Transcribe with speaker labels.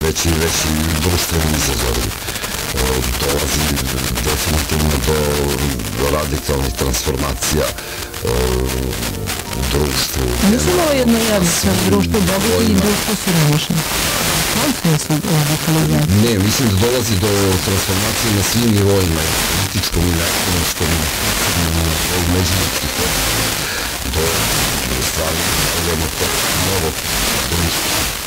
Speaker 1: veći društveni izazovi. Dolazi definitivno do radikalnih transformacija u društvu.
Speaker 2: Mislim ovo jedno jednostavno društvo bogati i društvo siromašno. U tom smislu radikalizacija?
Speaker 1: Ne, mislim da dolazi do transformacije na svim nivoima, političkom i ekonomskom, od međuljudskih odnosa, do stvaranja jednog novog društva.